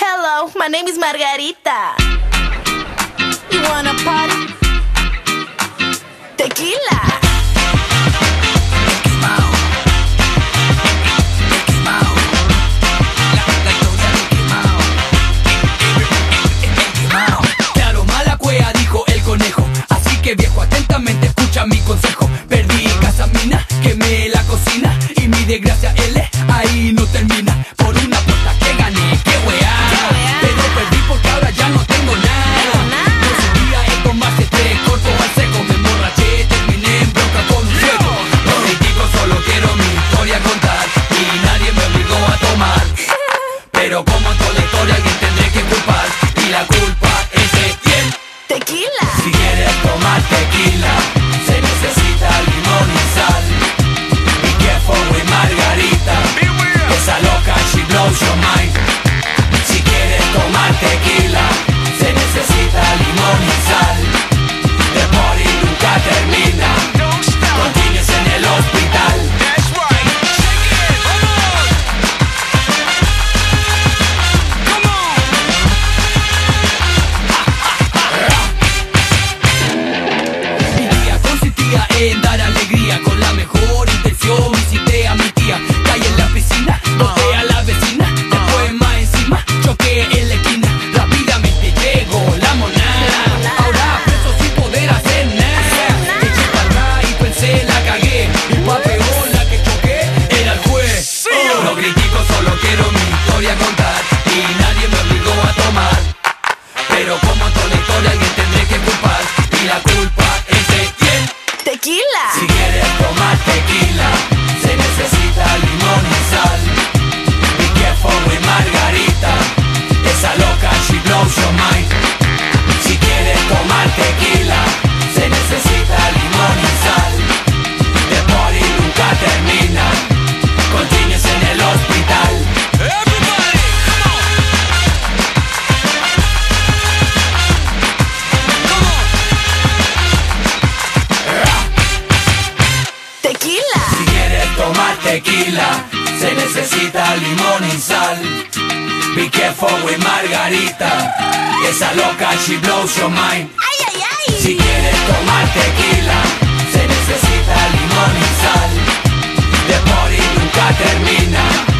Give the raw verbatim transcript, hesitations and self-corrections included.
Hello, my name is Margarita. You wanna party? Tequila. Claro, mala cueva, dijo el conejo. Así que viejo, atentamente escucha mi consejo. Perdí casa mina, quemé la cocina y mi desgracia L ahí no termina. Por una puerta que gané, qué weá. Pero perdí porque ahora ya no tengo nada. No subía esto más estrés, corto al seco. Me emborraché, terminé en bronca con un fuego. No critico, solo quiero mi historia contar y nadie me obligó a tomar. Pero como en toda la historia alguien tendré que culpar y la culpa es de quién. Tequila. Si quieres tomar tequila, se necesita limón y sal. Be careful with Margarita, esa loca, she blows your mind. Si quieres tomar tequila, se necesita limón y sal. The party nunca termina, continúes en el hospital. En dar alegría con la mejor intención. Visité a mi tía, caí en la piscina, boté a la vecina. Después más encima, choqué en la esquina. Rápidamente llegó la monada. Ahora preso sin poder hacer nada. Eché para atrás y pensé la cagué. Y pa' peor la que choqué era el juez. No critico, solo quiero mi historia contar y nadie me obligó a tomar. Pero como en toda la historia alguien tendré que culpar y la culpa es de quién. Tequila. Si quieres tomar tequila, se necesita limón y sal. Be careful with Margarita, esa loca, she blows your mind. Si quieres tomar tequila, se necesita limón y sal. The party nunca termina, continúes en el hospital. Tequila. Si quieres tomar tequila, se necesita limón y sal. Be careful with Margarita, esa loca, she blows your mind. Ay, ay, ay. Si quieres tomar tequila, se necesita limón y sal. The party nunca termina,